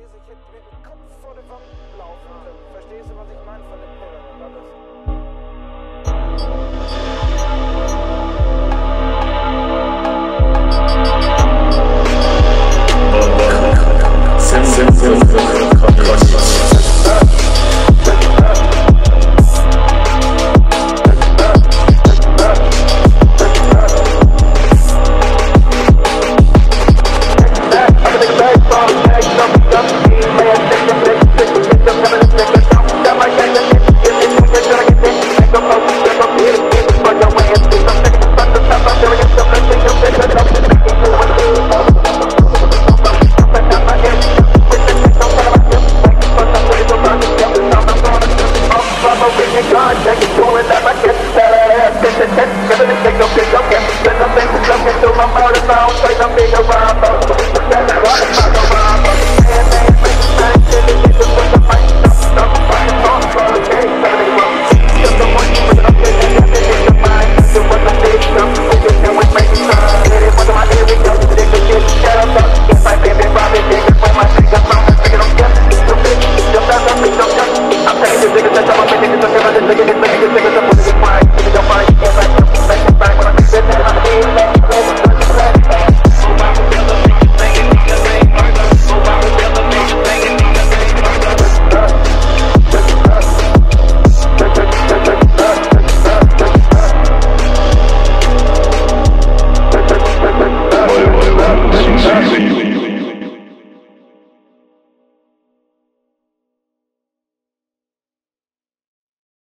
Verstehst du, ich hätte mit dem Kopf vor der Wand laufen können. Verstehst du, was ich meine von den Pillern und alles? I'm